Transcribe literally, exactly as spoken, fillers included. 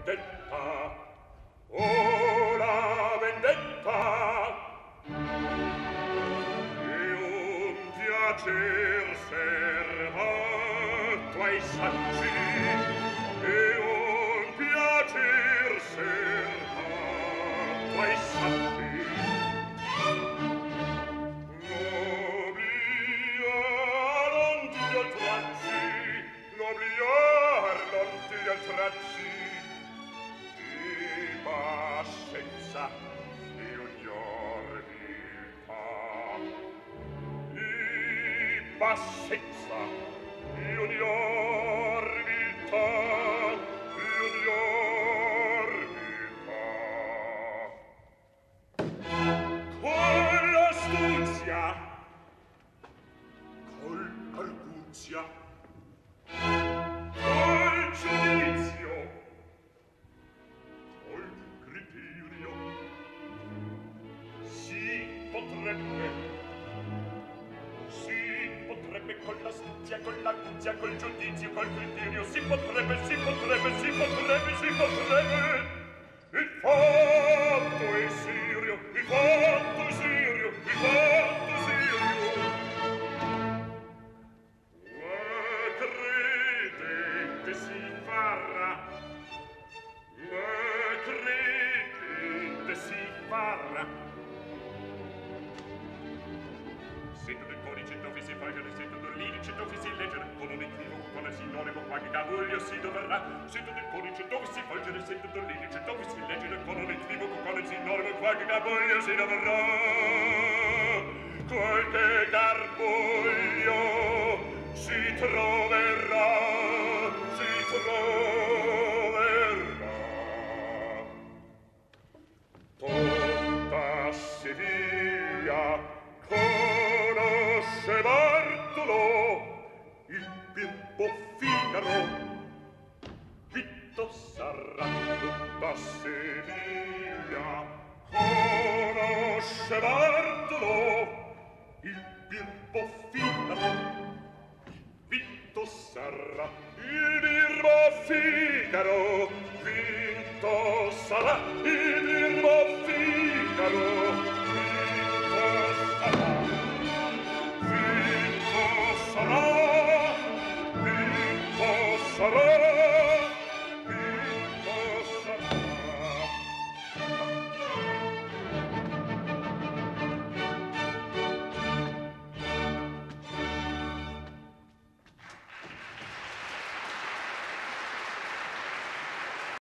vendetta, oh la vendetta, e un piacer servato ai saggi, e un piacer servato ai saggi. L'obliar non ti oltraggi, l'obliar non ti oltraggi, di bassezza di ognor viltà, di bassezza di ognor viltà, di ognor viltà. Con l'astuzia, col arguzia, col giudizio, col criterio, si potrebbe, si potrebbe con l'astuzia, con l'arguzia, col giudizio, col criterio, si potrebbe, si potrebbe, si potrebbe, si potrebbe. Il fatto è serio, il fatto è serio, il fatto è serio. Ma credete si farà, ma credete si farà. Sento del codice dove si fa, sento dell'indice dove si leggere, con un equivoco, con un sinonimo, qualche cavoglio si dovrà. Sento del codice dove si fa, sento dell'indice dove si leggere, con un equivoco, con un sinonimo, qualche cavoglio si dovrà. Qualche garboglio si troverà, si troverà. Tutta Sevilla conosce Bartolo, il bimbo Figaro, Vitto sarà. Tutta Sevilla conosce Bartolo, il bimbo Figaro, Vitto sarà. Il bimbo Figaro, Vitto sarà. Il bimbo Figaro, Vitto sarà. Vitto sarà, Vitto sarà.